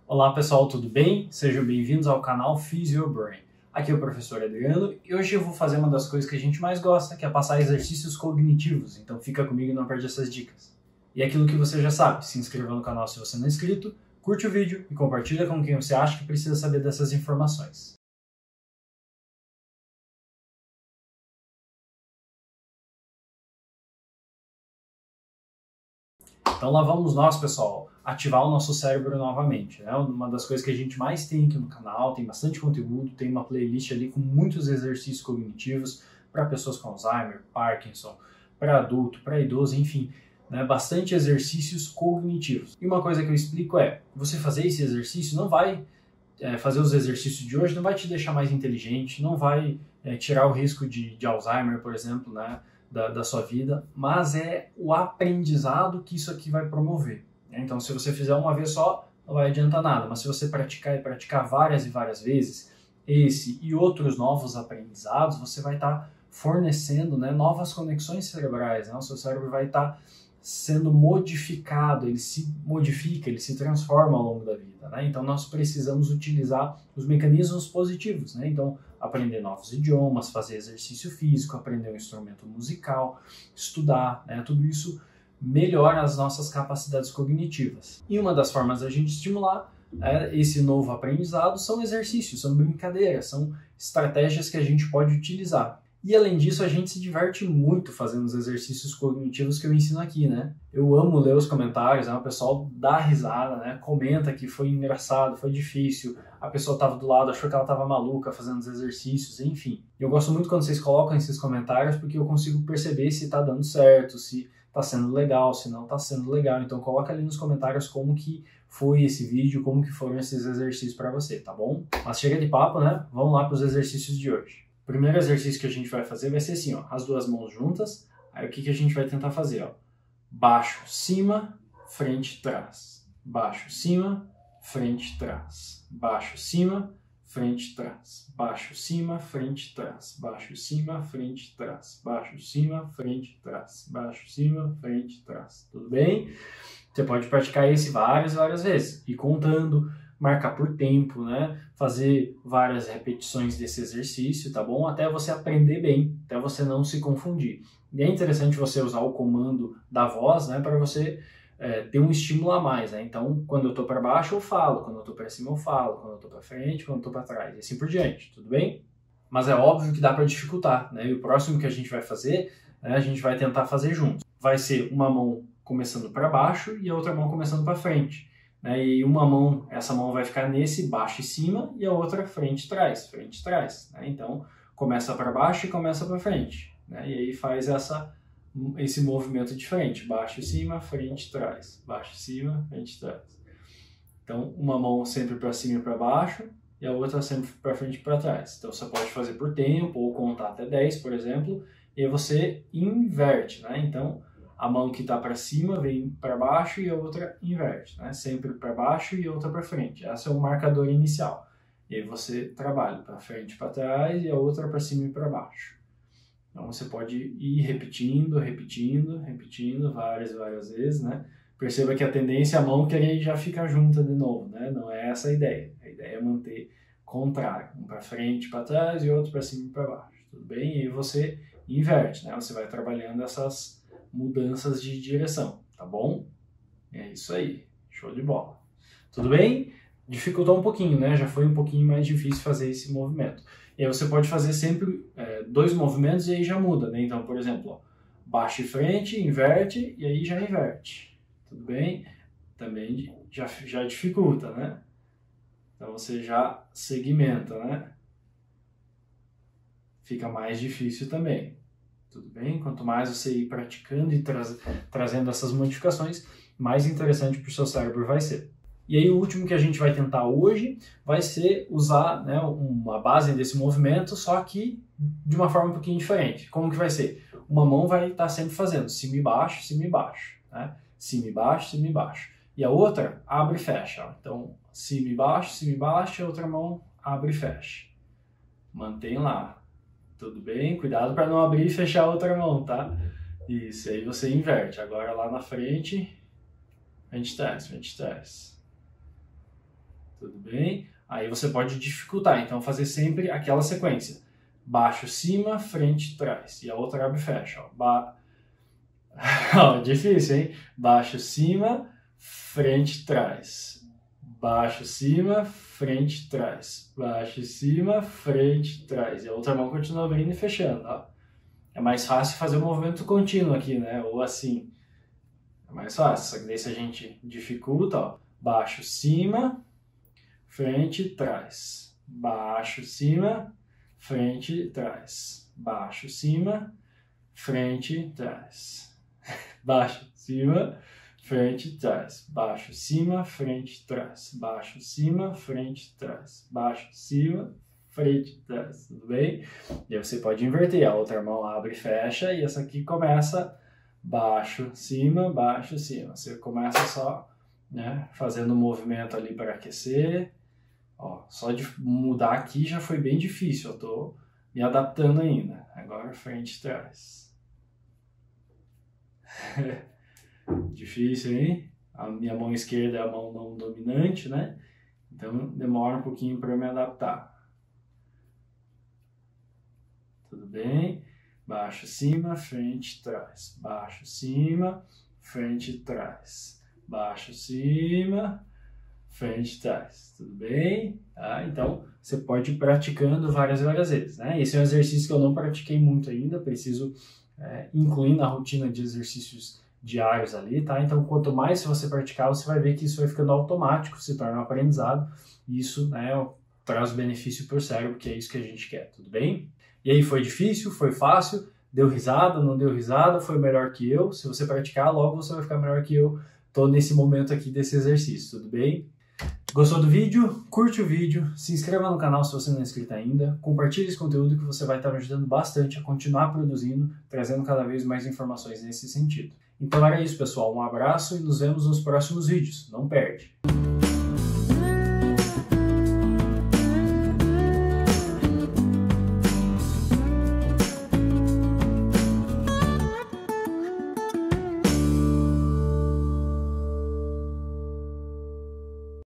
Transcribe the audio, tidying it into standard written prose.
Olá pessoal, tudo bem? Sejam bem-vindos ao canal Physio Brain. Aqui é o professor Adriano e hoje eu vou fazer uma das coisas que a gente mais gosta, que é passar exercícios cognitivos, então fica comigo e não perde essas dicas. E aquilo que você já sabe, se inscreva no canal se você não é inscrito, curte o vídeo e compartilha com quem você acha que precisa saber dessas informações. Então lá vamos nós, pessoal, ativar o nosso cérebro novamente. Né? Uma das coisas que a gente mais tem aqui no canal, tem bastante conteúdo, tem uma playlist ali com muitos exercícios cognitivos para pessoas com Alzheimer, Parkinson, para adulto, para idoso, enfim, né? Bastante exercícios cognitivos. E uma coisa que eu explico é, você fazer esse exercício não vai fazer os exercícios de hoje, não vai te deixar mais inteligente, não vai tirar o risco de Alzheimer, por exemplo, né? Da sua vida, mas é o aprendizado que isso aqui vai promover. Né? Então, se você fizer uma vez só, não vai adiantar nada, mas se você praticar e praticar várias e várias vezes, esse e outros novos aprendizados, você vai estar fornecendo, né, novas conexões cerebrais, né? O seu cérebro vai estar sendo modificado, ele se modifica, ele se transforma ao longo da vida, né? Então nós precisamos utilizar os mecanismos positivos, né? Então aprender novos idiomas, fazer exercício físico, aprender um instrumento musical, estudar, né? Tudo isso melhora as nossas capacidades cognitivas. E uma das formas da gente estimular esse novo aprendizado são exercícios, são brincadeiras, são estratégias que a gente pode utilizar. E além disso, a gente se diverte muito fazendo os exercícios cognitivos que eu ensino aqui, né? Eu amo ler os comentários, né? O pessoal dá risada, né? Comenta que foi engraçado, foi difícil, a pessoa estava do lado, achou que ela estava maluca fazendo os exercícios, enfim. Eu gosto muito quando vocês colocam esses comentários porque eu consigo perceber se está dando certo, se está sendo legal, se não está sendo legal. Então coloca ali nos comentários como que foi esse vídeo, como que foram esses exercícios para você, tá bom? Mas chega de papo, né? Vamos lá para os exercícios de hoje. O primeiro exercício que a gente vai fazer vai ser assim, ó, as duas mãos juntas. Aí o que a gente vai tentar fazer, ó? Baixo, cima, frente, trás. Baixo, cima, frente, trás. Baixo, cima, frente, trás. Baixo, cima, frente, trás. Baixo, cima, frente, trás. Baixo, cima, frente, trás. Baixo, cima, frente, trás. Tudo bem? Você pode praticar esse várias vezes. E contando, marcar por tempo, né? Fazer várias repetições desse exercício, tá bom? Até você aprender bem, até você não se confundir. E é interessante você usar o comando da voz, né? Para você ter um estímulo a mais, né? Então, quando eu tô para baixo, eu falo. Quando eu tô para cima, eu falo. Quando eu tô para frente, quando eu tô para trás. E assim por diante, tudo bem? Mas é óbvio que dá para dificultar, né? E o próximo que a gente vai fazer, né, a gente vai tentar fazer juntos. Vai ser uma mão começando para baixo e a outra mão começando para frente. E uma mão, essa mão vai ficar nesse baixo e cima e a outra frente e trás. Né? Então, começa para baixo e começa para frente. Né? E aí faz esse movimento de frente, baixo e cima, frente e trás. Baixo e cima, frente e trás. Então, uma mão sempre para cima e para baixo e a outra sempre para frente e para trás. Então, você pode fazer por tempo ou contar até 10, por exemplo, e aí você inverte. Né? Então, a mão que está para cima vem para baixo e a outra inverte, né? Sempre para baixo e a outra para frente. Esse é o marcador inicial. E aí você trabalha para frente e para trás e a outra para cima e para baixo. Então você pode ir repetindo várias vezes, né? Perceba que a tendência é a mão querer já ficar junta de novo, né? Não é essa a ideia. A ideia é manter contrário, um para frente, para trás e outro para cima e para baixo. Tudo bem? E aí você inverte, né? Você vai trabalhando essas mudanças de direção, tá bom? É isso aí, show de bola. Tudo bem? Dificultou um pouquinho, né? Já foi um pouquinho mais difícil fazer esse movimento. E aí você pode fazer sempre dois movimentos e aí já muda, né? Então, por exemplo, ó, baixo e frente, inverte e aí já inverte. Tudo bem? Também já dificulta, né? Então você já segmenta, né? Fica mais difícil também. Tudo bem? Quanto mais você ir praticando e trazendo essas modificações, mais interessante para o seu cérebro vai ser. E aí o último que a gente vai tentar hoje vai ser usar, né, uma base desse movimento, só que de uma forma um pouquinho diferente. Como que vai ser? Uma mão vai estar sempre fazendo cima e baixo, né? Cima e baixo. E a outra abre e fecha. Ó. Então, cima e baixo, e a outra mão abre e fecha. Mantém lá. Tudo bem? Cuidado para não abrir e fechar a outra mão, tá? Isso, aí você inverte. Agora lá na frente, frente, trás. Tudo bem? Aí você pode dificultar, então fazer sempre aquela sequência. Baixo, cima, frente, trás. E a outra abre e fecha. Ó. Difícil, hein? Baixo, cima, frente, trás. Baixo, cima, frente, trás. Baixo, cima, frente, trás. E a outra mão continua abrindo e fechando. Ó. É mais fácil fazer um movimento contínuo aqui, né? Ou assim. É mais fácil. Só que daí se a gente dificulta, ó. Baixo, cima, frente, trás. Baixo, cima, frente, trás. Baixo, cima, frente, trás. Baixo, cima, frente, trás. Baixo, cima, frente, trás. Baixo, cima, frente, trás. Baixo, cima, frente, trás. Tudo bem? E aí você pode inverter. A outra mão abre e fecha. E essa aqui começa baixo, cima, baixo, cima. Você começa só, né, fazendo um movimento ali para aquecer. Ó, só de mudar aqui já foi bem difícil. Eu tô me adaptando ainda. Agora frente, trás. Difícil, hein? A minha mão esquerda é a mão não dominante, né? Então demora um pouquinho para me adaptar. Tudo bem? Baixo, cima, frente, trás. Baixo, cima, frente, trás. Baixo, cima, frente, trás. Tudo bem? Tá? Então você pode ir praticando várias vezes, né? Esse é um exercício que eu não pratiquei muito ainda, preciso incluir na rotina de exercícios diários ali, tá? Então, quanto mais você praticar, você vai ver que isso vai ficando automático, se torna um aprendizado, e isso, né, traz benefício para o cérebro, que é isso que a gente quer, tudo bem? E aí, foi difícil? Foi fácil? Deu risada? Não deu risada? Foi melhor que eu? Se você praticar, logo você vai ficar melhor que eu. Tô nesse momento aqui desse exercício, tudo bem? Gostou do vídeo? Curte o vídeo, se inscreva no canal se você não é inscrito ainda, compartilhe esse conteúdo que você vai estar me ajudando bastante a continuar produzindo, trazendo cada vez mais informações nesse sentido. Então era isso, pessoal. Um abraço e nos vemos nos próximos vídeos. Não perde!